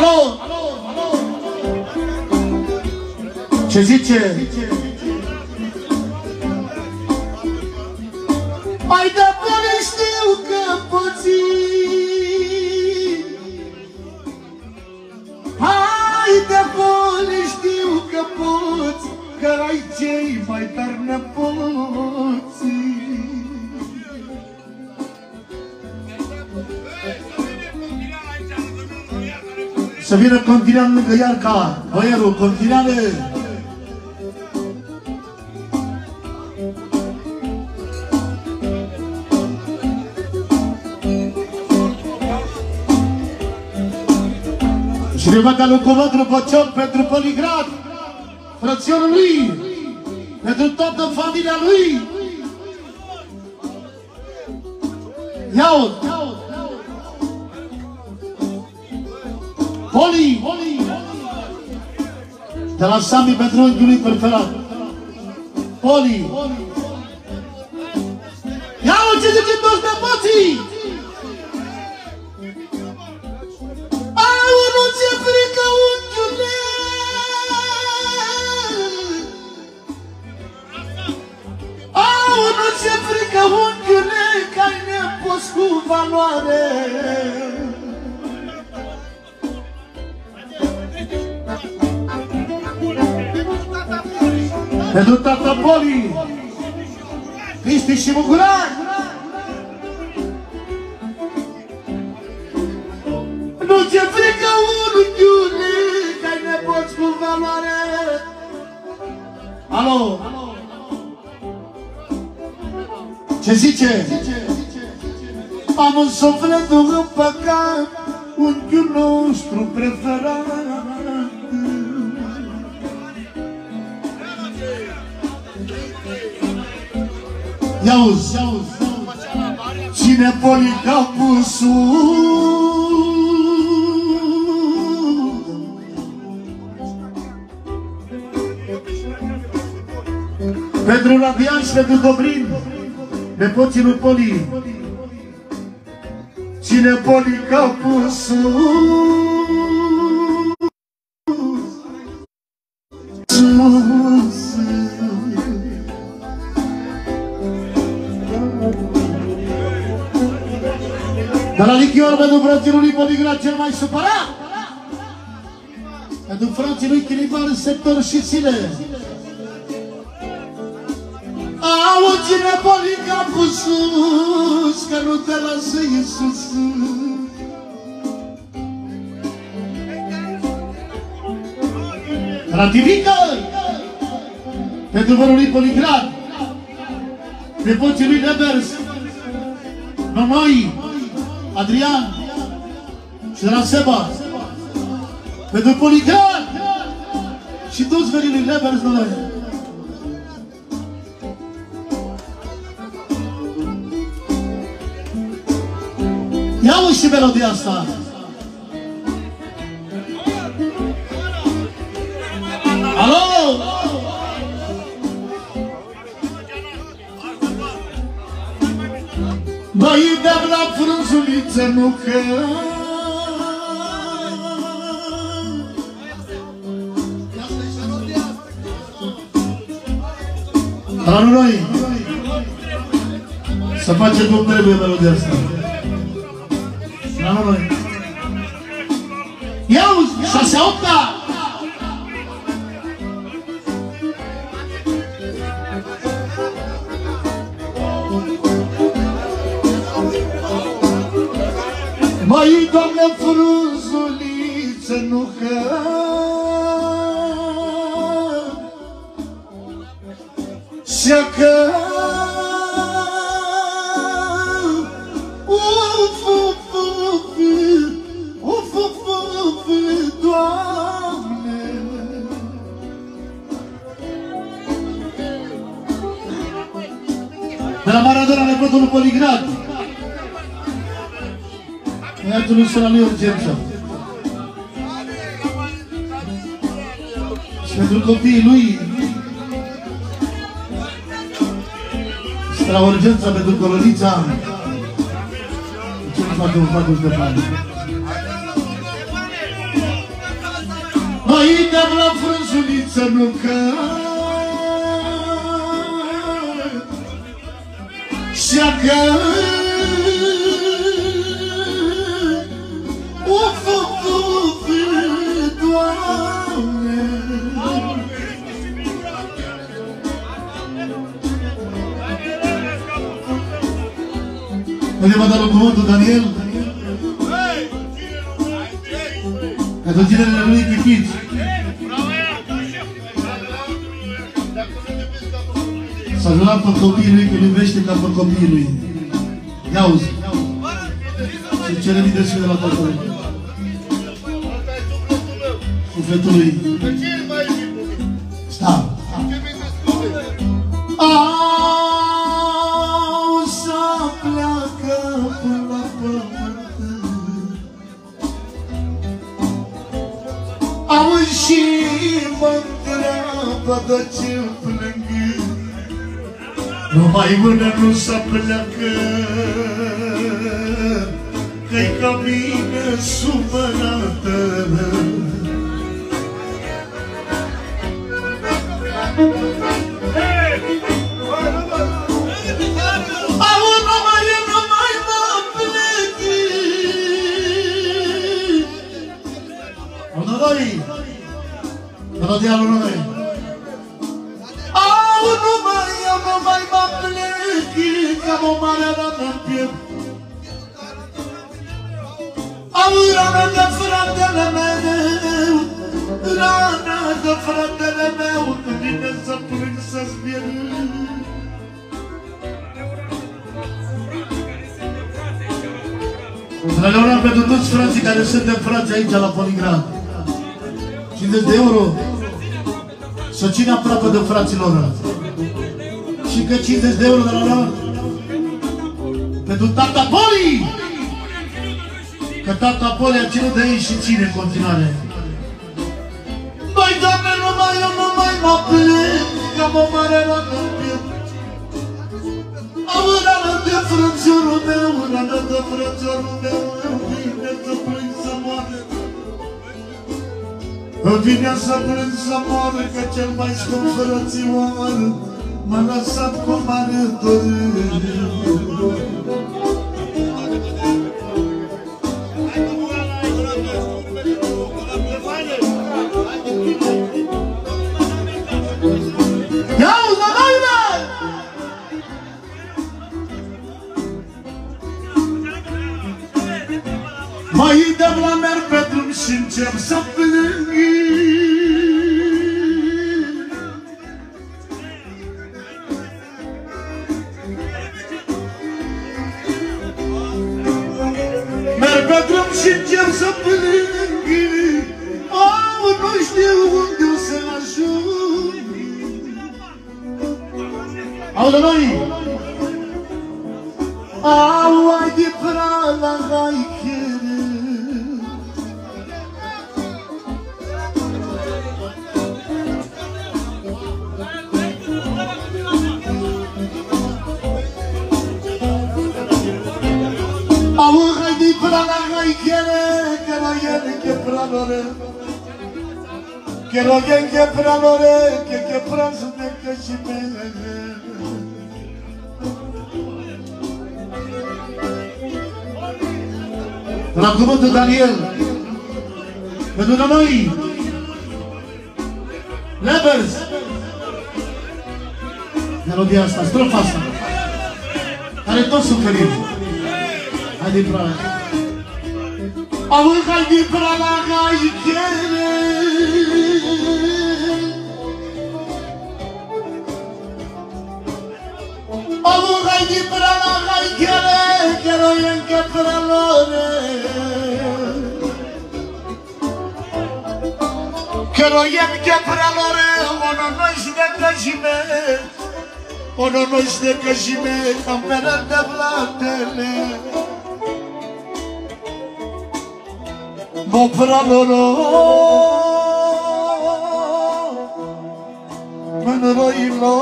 Alo! Ce zice? Mai departe știu că poți, hai departe știu că poți, că ai cei mai tari nepoți. Să vină Continean lângă Iarca, băierul, Contineane! Și ne băga lui Comandru Bocioc pentru Poligrad, frățiorul lui, pentru toată familia lui. Ia-o! Poli! De la Sami pentru unchiul lui preferat. Poli! Ia-o ce zice toți nepoții! Au, nu ți-e frică, unchiule! Au, nu ți-e frică, unchiule, că ai nepoți cu valoare! Pentru tata Poli, Cristi și Mugurai. Nu ți-e frică, unchiule, că ai nepoți cu valoare. Alo? Ce zice? Am în sufletul împăcat unchiul nostru preferat. Ia-uzi, ține Poli capul sus, pentru Radian și pentru Dobrin, nepoții lui Poli. Ține Poli capul sus, Dar la lichior pentru frații lui Poligrad cel mai supărat, pentru frații lui Chilibar, Sector și Sile. Au, ține Poli capul sus, că nu te lasă Iisus. Ratifică pentru vărul lui Poligrad, nepoții lui Nebers, Nonoi, Adrian și de la Seba, pentru Poligrad și toți verii lui Nebers, noi. Ia-o și melodia asta! Alo! Băi, dăm la frunzuliță, nu că la noi să facem cum trebuie melodia asta. La noi. Ia-uzi, 6-8-a! Măi, doamne, frunzuliță, nu că și că Doamne. De la Maradona, nepotul lui Poligrad, băiatul lui sora lui urgență. Și pentru copiii lui, la urgență pentru Colonița. Ce nu fac un fac de bani? Mai dăm la frunzuliță nu cad Și-acă Uf, Doamne Unde m-a dat cuvântul Daniel? Pentru ginele lui Chichici. S-a jurat pe copiii lui că îl iubește ca pe copiii lui. Ia-uzi. Și cere mii de sfânt de la tatăl lui. Sufletul lui. Sta. Au să pleacă până la pământ. Auzi și mă întreabă de ce plângâ. Numai mână nu să pleacă, că-i ca mine supărată. Melodialul noi. Au, nu mai mă plec, ca o mare rană în piept. Au, rană de fratele meu, rană de fratele meu, când vine să plâng să-ți pierd. Dragă pentru toți frații care suntem frați aici la Poligrad. 50 de euro să ține aproape de fraților. Și că 50 de euro de la lor pentru tata Poli. Că tata Poli a ținut de ei și ține în continuare. Băi, Doamne, eu nu mai mă plec, că am o mare rană în piept. Am rană de frățiorul meu, rană de frățiorul meu, vine să plâng să moare. Îmi vine să plâng să moară, că cel mai scump frățioar m-a lăsat cu mare durere. Ia-uzi, mămăile! Mai dăm la merg pe drum și încep să plâng. Merg pe drum și încep să plâng. Oh, nu știu unde o să ajung. Aoleu, noi! Au, ai de prala, hai chere. Au, hai de prala, hai chere, că la ele che pralore. Che roghen che pralore, che pranzo de che și mele. La cuvântul Daniel, pentru noi, Levers, melodia asta, strofa asta, care tot suferim. Hai din prala. Auzi, hai din prala, hai chere. Auzi, hai din prala, hai chere, che noi încă pralore. Che roiem che pralore, ono noi și de căjime, ono noi și de căjime, cam pere de vlatele. Mo praloro, mânăroilo.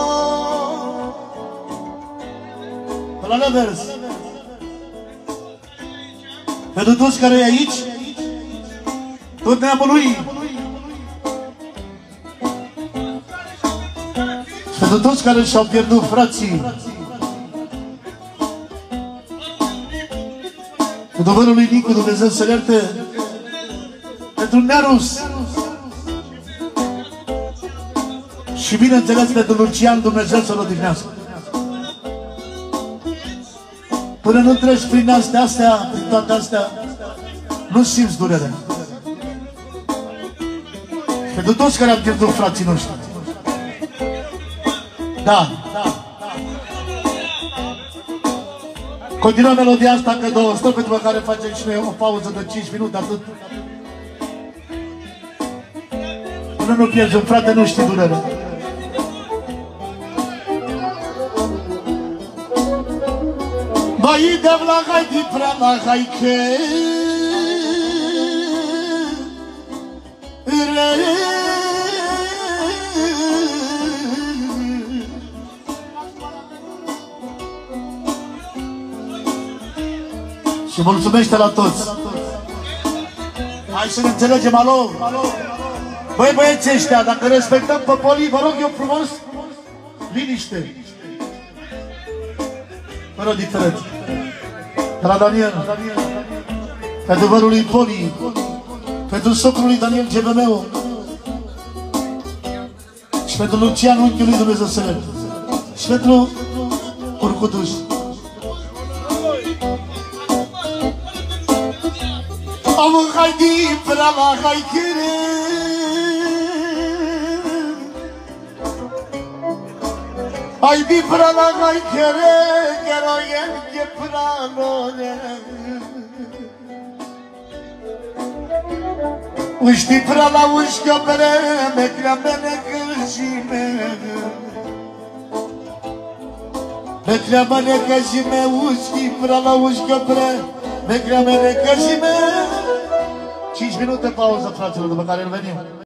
La Levers, pentru toți care e aici, tot neamul lui, Pentru toți care și-au pierdut frații, pentru vărul lui Nicu, Dumnezeu să-l ierte, pentru Nerus și bineînțeles pentru Lucian, Dumnezeu să-l odihnească. Până nu treci prin astea, prin toate astea, nu simți durerea. Pentru toți care au pierdut frații noștri. Da. Continuăm melodia asta încă 2 strofe, după care facem și noi o pauză de 5 minute, atât. Până nu pierzi un frate, nu știi durerea. Băi de vlagai din prea la haiche și mulțumește la toți. Hai să ne înțelegem, alo? Băi băieții ăștia, dacă respectăm poporii, vă rog eu frumos, liniște. Fără diferență. De la Daniel, pentru vărul lui Poli, pentru socrul lui Daniel GBM-ul și pentru Lucian, unchiul lui Dumnezeu să le și pentru Urcutuș. Am haidi prea la haichere haidi prea la haichere Geroyen che pranone Uști prea la ușcă pere Mecrea mene cârșime Mecrea mene cârșime Uști prea la ușcă pere Mecrea mene cârșime 5 minute pauză, fraților, după care îl venim.